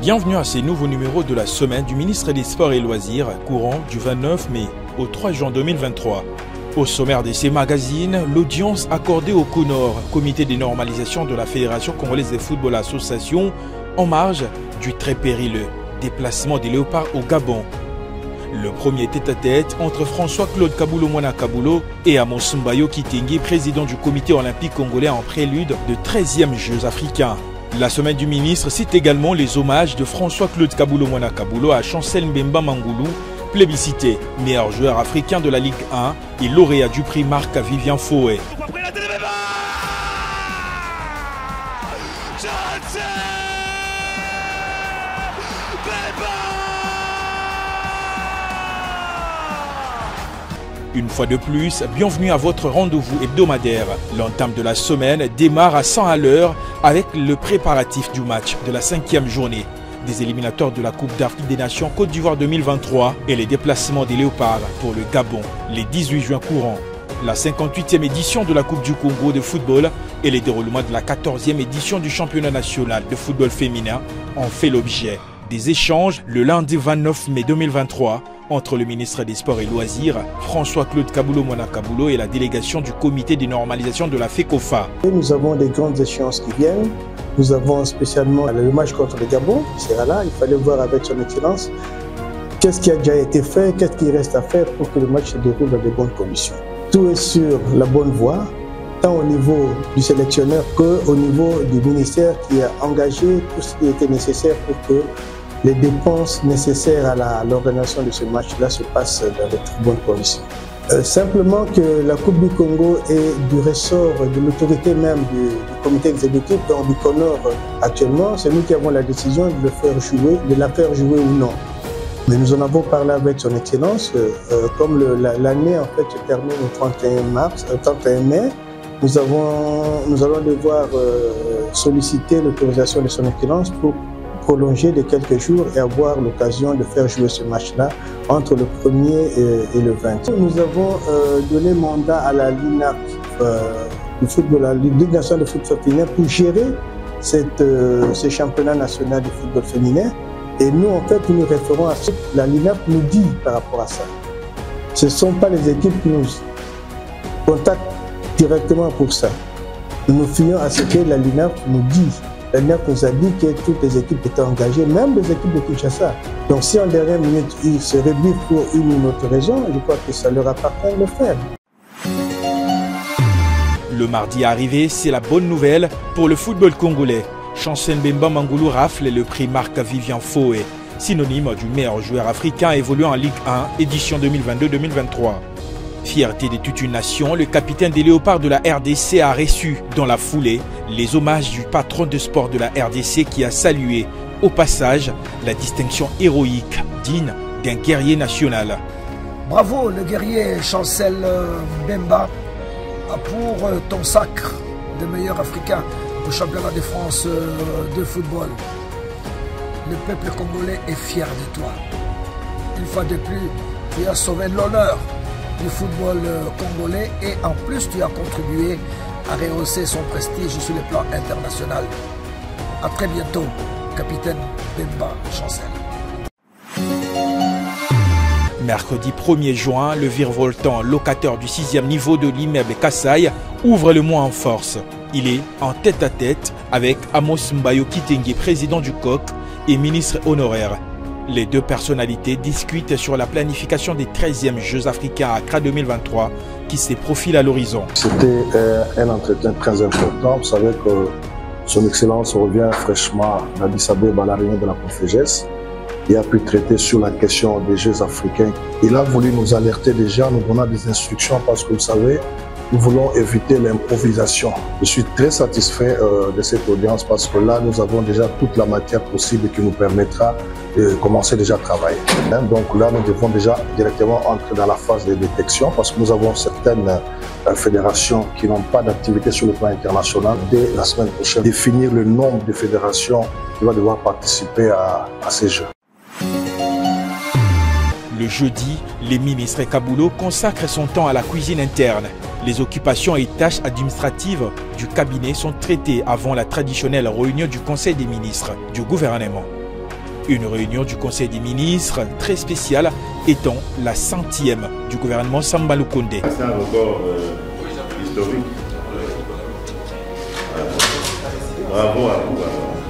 Bienvenue à ces nouveaux numéros de la semaine du ministre des Sports et Loisirs, courant du 29 mai au 3 juin 2023. Au sommaire de ces magazines, l'audience accordée au CONOR, Comité de normalisation de la Fédération congolaise de football association, en marge du très périlleux déplacement des Léopards au Gabon. Le premier tête-à-tête entre François-Claude Kabulo Mwana Kabulo et Amos Mbayo Kitenge, président du comité olympique congolais en prélude de 13e Jeux africains. La semaine du ministre cite également les hommages de François-Claude Kabulo Mwana Kabulo à Chancel Mbemba Mangoulou, plébiscité meilleur joueur africain de la Ligue 1 et lauréat du prix Marc-Vivien Foé. Une fois de plus, bienvenue à votre rendez-vous hebdomadaire. L'entame de la semaine démarre à 100 à l'heure avec le préparatif du match de la 5e journée des éliminatoires de la Coupe d'Afrique des Nations Côte d'Ivoire 2023 et les déplacements des Léopards pour le Gabon les 18 juin courant. La 58e édition de la Coupe du Congo de football et les déroulements de la 14e édition du championnat national de football féminin ont fait l'objet des échanges le lundi 29 mai 2023 entre le ministre des Sports et Loisirs, François-Claude Kabulo Mwana Kabulo et la délégation du comité de normalisation de la FECOFA. Nous avons des grandes échéances qui viennent. Nous avons spécialement le match contre le Gabon qui sera là. Il fallait voir avec son excellence qu'est-ce qui a déjà été fait, qu'est-ce qui reste à faire pour que le match se déroule dans de bonnes conditions. Tout est sur la bonne voie, tant au niveau du sélectionneur qu'au niveau du ministère qui a engagé tout ce qui était nécessaire pour que les dépenses nécessaires à l'organisation de ce match-là se passent dans de très bonnes conditions. Simplement que la Coupe du Congo est du ressort de l'autorité même du comité exécutif, donc du CONOR actuellement. C'est nous qui avons la décision de la faire jouer ou non. Mais nous en avons parlé avec son excellence. Comme l'année en fait se termine au 31 mai, nous allons devoir solliciter l'autorisation de son excellence pour prolonger de quelques jours et avoir l'occasion de faire jouer ce match-là entre le 1er et le 20. Nous avons donné mandat à la LINAF du football, la Ligue nationale de football féminin, pour gérer ce championnat national de football féminin. Et nous, en fait, nous nous référons à ce que la LINAF nous dit par rapport à ça. Ce ne sont pas les équipes qui nous contactent directement pour ça. Nous nous fions à ce que la LINAF nous dit. La LINAF nous a dit que toutes les équipes étaient engagées, même les équipes de Kinshasa. Donc si en dernière minute, ils se rebutent pour une ou une autre raison, je crois que ça leur appartient de le faire. Le mardi arrivé, c'est la bonne nouvelle pour le football congolais. Chancel Mbemba Mangoulou rafle le prix Marc-Vivien Foé, synonyme du meilleur joueur africain évoluant en Ligue 1, édition 2022-2023. Fierté de toute une nation, le capitaine des Léopards de la RDC a reçu dans la foulée les hommages du patron de sport de la RDC qui a salué au passage la distinction héroïque digne d'un guerrier national. Bravo le guerrier Chancel Mbemba pour ton sacre de meilleur africain au championnat de France de football. Le peuple congolais est fier de toi. Une fois de plus, tu as sauvé l'honneur du football congolais et en plus tu as contribué à rehausser son prestige sur le plan international. A très bientôt, capitaine Mbemba Chancel. Mercredi 1er juin, le virevoltant locataire du 6e niveau de l'immeuble Kassai ouvre le mois en force. Il est en tête-à-tête avec Amos Mbayo Kitenge, président du COC et ministre honoraire. Les deux personnalités discutent sur la planification des 13e Jeux africains à Accra 2023 qui se profilent à l'horizon. C'était un entretien très important. Vous savez que son Excellence revient fraîchement d'Addis Abeba à la réunion de la Confégesse et a pu traiter sur la question des Jeux africains. Il a voulu nous alerter déjà, nous donnant des instructions parce que vous savez, nous voulons éviter l'improvisation. Je suis très satisfait de cette audience parce que là, nous avons déjà toute la matière possible qui nous permettra de commencer déjà à travailler. Donc là, nous devons déjà directement entrer dans la phase de détection parce que nous avons certaines fédérations qui n'ont pas d'activité sur le plan international. Dès la semaine prochaine, définir le nombre de fédérations qui vont devoir participer à ces Jeux. Le jeudi, les ministres Kabulo consacrent son temps à la cuisine interne. Les occupations et tâches administratives du cabinet sont traitées avant la traditionnelle réunion du Conseil des ministres du gouvernement. Une réunion du Conseil des ministres très spéciale étant la 100e du gouvernement Samba Lukonde. C'est un record historique. Bravo à vous.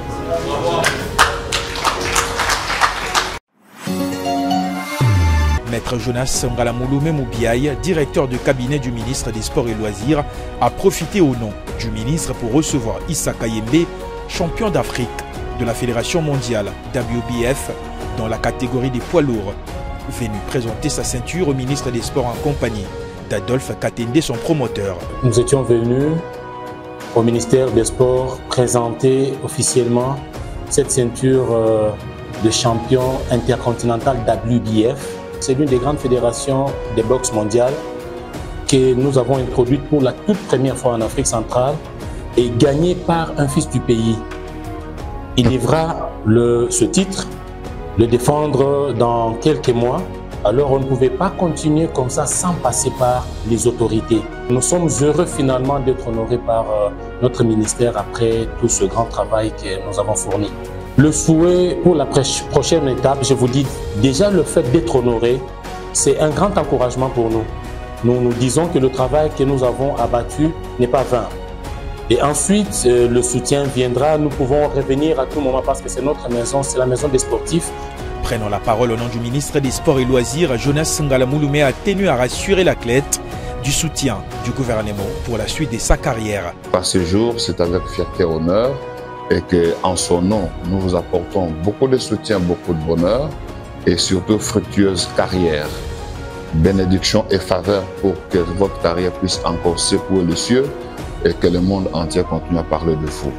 Maître Jonas Ngalamouloumé Moubiaï, directeur du cabinet du ministre des Sports et Loisirs, a profité au nom du ministre pour recevoir Issa Kayembe, champion d'Afrique de la Fédération mondiale WBF dans la catégorie des poids lourds, venu présenter sa ceinture au ministre des Sports en compagnie d'Adolphe Katende, son promoteur. Nous étions venus au ministère des Sports présenter officiellement cette ceinture de champion intercontinental WBF. C'est l'une des grandes fédérations de boxe mondiale que nous avons introduite pour la toute première fois en Afrique centrale et gagnée par un fils du pays. Il devra ce titre, le défendre dans quelques mois. Alors on ne pouvait pas continuer comme ça sans passer par les autorités. Nous sommes heureux finalement d'être honorés par notre ministère après tout ce grand travail que nous avons fourni. Le souhait pour la prochaine étape, je vous dis déjà le fait d'être honoré, c'est un grand encouragement pour nous. Nous disons que le travail que nous avons abattu n'est pas vain. Et ensuite, le soutien viendra, nous pouvons revenir à tout moment parce que c'est notre maison, c'est la maison des sportifs. Prenant la parole au nom du ministre des Sports et Loisirs, Jonas Ngalamouloumé a tenu à rassurer l'athlète du soutien du gouvernement pour la suite de sa carrière. Par ce jour, c'est avec fierté et honneur et qu'en son nom, nous vous apportons beaucoup de soutien, beaucoup de bonheur et surtout fructueuse carrière. Bénédiction et faveur pour que votre carrière puisse encore secouer les cieux et que le monde entier continue à parler de vous.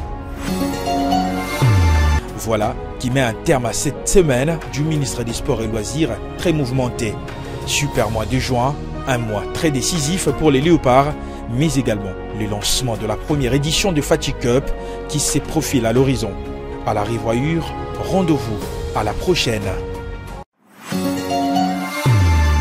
Voilà qui met un terme à cette semaine du ministre des Sports et Loisirs très mouvementée. Super mois de juin, un mois très décisif pour les Léopards, mais également le lancement de la première édition de Fatigue Cup qui se profile à l'horizon. À la revoyure, rendez-vous à la prochaine.